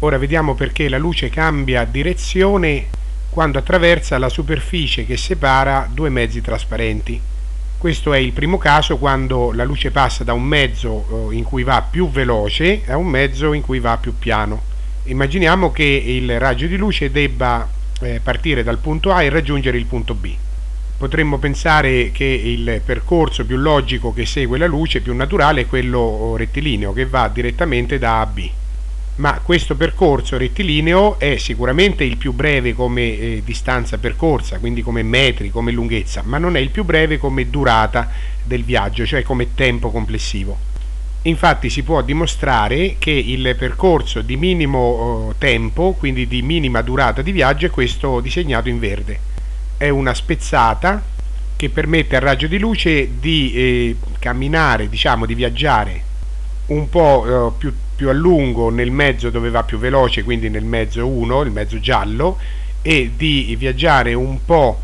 Ora vediamo perché la luce cambia direzione quando attraversa la superficie che separa due mezzi trasparenti. Questo è il primo caso, quando la luce passa da un mezzo in cui va più veloce a un mezzo in cui va più piano. Immaginiamo che il raggio di luce debba partire dal punto A e raggiungere il punto B. Potremmo pensare che il percorso più logico che segue la luce, più naturale, è quello rettilineo, che va direttamente da A a B. Ma questo percorso rettilineo è sicuramente il più breve come distanza percorsa, quindi come metri, come lunghezza, ma non è il più breve come durata del viaggio, cioè come tempo complessivo. Infatti si può dimostrare che il percorso di minimo tempo, quindi di minima durata di viaggio, è questo disegnato in verde. È una spezzata che permette al raggio di luce di camminare, diciamo di viaggiare un po' più a lungo nel mezzo dove va più veloce, quindi nel mezzo 1, il mezzo giallo, e di viaggiare un po'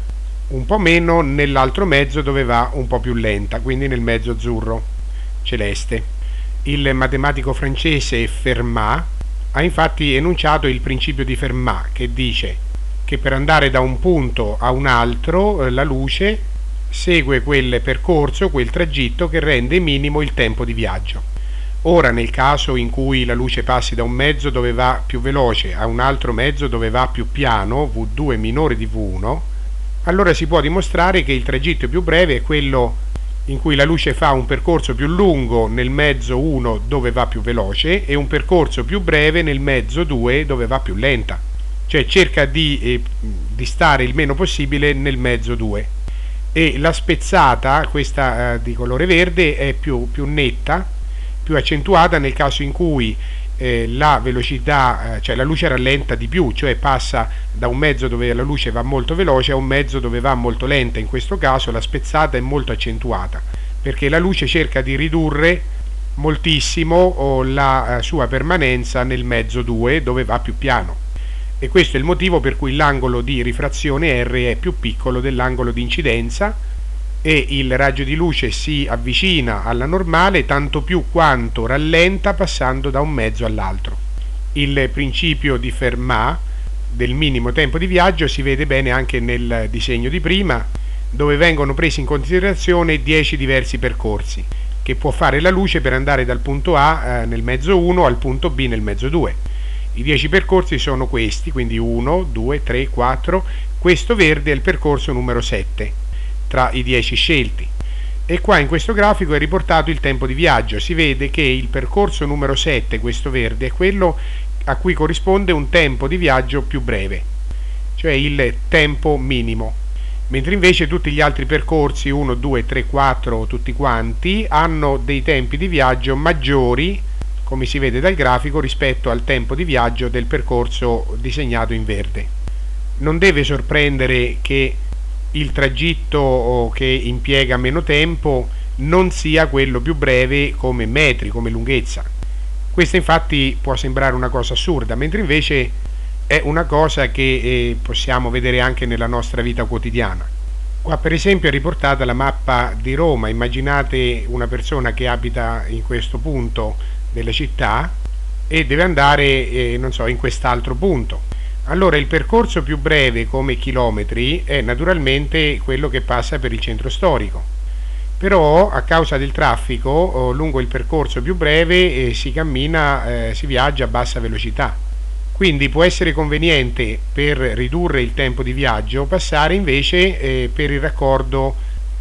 meno nell'altro mezzo dove va un po' più lenta, quindi nel mezzo azzurro celeste. Il matematico francese Fermat ha infatti enunciato il principio di Fermat, che dice che per andare da un punto a un altro la luce segue quel percorso, quel tragitto che rende minimo il tempo di viaggio. Ora, nel caso in cui la luce passi da un mezzo dove va più veloce a un altro mezzo dove va più piano, V2 minore di V1, allora si può dimostrare che il tragitto più breve è quello in cui la luce fa un percorso più lungo nel mezzo 1 dove va più veloce e un percorso più breve nel mezzo 2 dove va più lenta, cioè cerca di stare il meno possibile nel mezzo 2. E la spezzata, questa di colore verde, è più netta, più accentuata nel caso in cui la velocità, cioè la luce rallenta di più, cioè passa da un mezzo dove la luce va molto veloce a un mezzo dove va molto lenta. In questo caso la spezzata è molto accentuata, perché la luce cerca di ridurre moltissimo la sua permanenza nel mezzo 2 dove va più piano, e questo è il motivo per cui l'angolo di rifrazione R è più piccolo dell'angolo di incidenza, e il raggio di luce si avvicina alla normale tanto più quanto rallenta passando da un mezzo all'altro. Il principio di Fermat del minimo tempo di viaggio si vede bene anche nel disegno di prima, dove vengono presi in considerazione 10 diversi percorsi che può fare la luce per andare dal punto A nel mezzo 1 al punto B nel mezzo 2. I 10 percorsi sono questi, quindi 1, 2, 3, 4. Questo verde è il percorso numero 7 tra i 10 scelti, e qua in questo grafico è riportato il tempo di viaggio. Si vede che il percorso numero 7, questo verde, è quello a cui corrisponde un tempo di viaggio più breve, cioè il tempo minimo, mentre invece tutti gli altri percorsi 1, 2, 3, 4, tutti quanti, hanno dei tempi di viaggio maggiori, come si vede dal grafico, rispetto al tempo di viaggio del percorso disegnato in verde. Non deve sorprendere che il tragitto che impiega meno tempo non sia quello più breve come metri, come lunghezza. Questa infatti può sembrare una cosa assurda, mentre invece è una cosa che possiamo vedere anche nella nostra vita quotidiana. Qua per esempio è riportata la mappa di Roma. Immaginate una persona che abita in questo punto della città e deve andare, non so, in quest'altro punto. Allora il percorso più breve come chilometri è naturalmente quello che passa per il centro storico, però a causa del traffico lungo il percorso più breve si cammina, si viaggia a bassa velocità, quindi può essere conveniente, per ridurre il tempo di viaggio, passare invece per il raccordo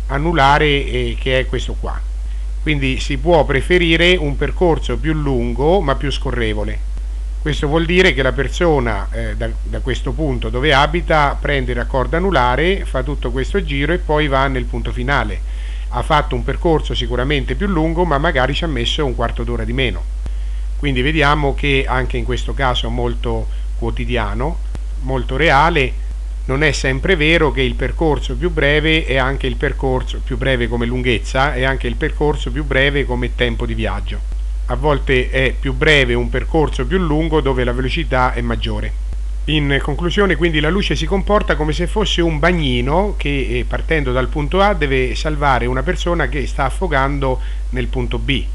anulare che è questo qua. Quindi si può preferire un percorso più lungo ma più scorrevole. Questo vuol dire che la persona da questo punto dove abita prende il raccordo anulare, fa tutto questo giro e poi va nel punto finale. Ha fatto un percorso sicuramente più lungo, ma magari ci ha messo un quarto d'ora di meno. Quindi vediamo che anche in questo caso molto quotidiano, molto reale, non è sempre vero che il percorso più breve è anche il percorso più breve come lunghezza, è anche il percorso più breve come tempo di viaggio. A volte è più breve un percorso più lungo dove la velocità è maggiore. In conclusione, quindi, la luce si comporta come se fosse un bagnino che partendo dal punto A deve salvare una persona che sta affogando nel punto B,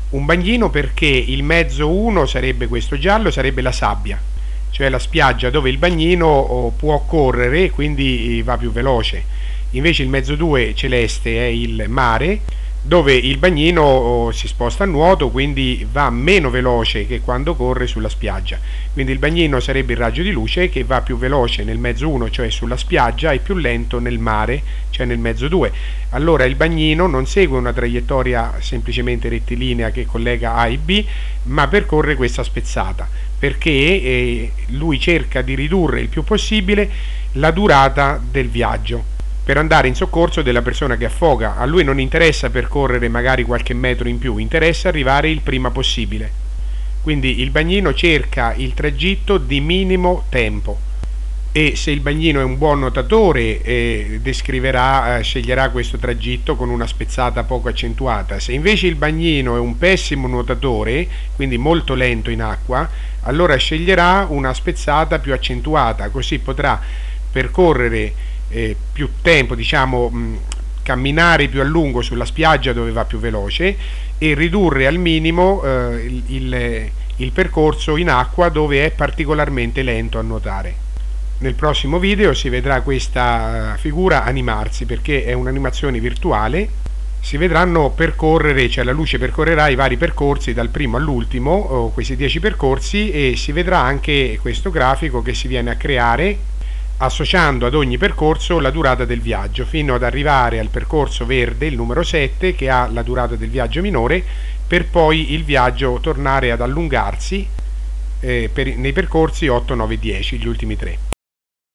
Un bagnino perché il mezzo 1 sarebbe questo giallo, sarebbe la sabbia, cioè la spiaggia dove il bagnino può correre, quindi va più veloce. Invece il mezzo 2 celeste è il mare, dove il bagnino si sposta a nuoto, quindi va meno veloce che quando corre sulla spiaggia. Quindi il bagnino sarebbe il raggio di luce che va più veloce nel mezzo 1, cioè sulla spiaggia, e più lento nel mare, cioè nel mezzo 2. Allora il bagnino non segue una traiettoria semplicemente rettilinea che collega A e B, ma percorre questa spezzata, perché lui cerca di ridurre il più possibile la durata del viaggio per andare in soccorso della persona che affoga. A lui non interessa percorrere magari qualche metro in più, interessa arrivare il prima possibile. Quindi il bagnino cerca il tragitto di minimo tempo, e se il bagnino è un buon nuotatore sceglierà questo tragitto con una spezzata poco accentuata. Se invece il bagnino è un pessimo nuotatore, quindi molto lento in acqua, allora sceglierà una spezzata più accentuata, così potrà percorrere più tempo, camminare più a lungo sulla spiaggia dove va più veloce, e ridurre al minimo il percorso in acqua dove è particolarmente lento a nuotare. Nel prossimo video si vedrà questa figura animarsi, perché è un'animazione virtuale. Si vedranno percorrere, cioè la luce percorrerà i vari percorsi dal primo all'ultimo, questi 10 percorsi, e si vedrà anche questo grafico che si viene a creare associando ad ogni percorso la durata del viaggio, fino ad arrivare al percorso verde, il numero 7, che ha la durata del viaggio minore, per poi il viaggio tornare ad allungarsi nei percorsi 8, 9 e 10, gli ultimi 3.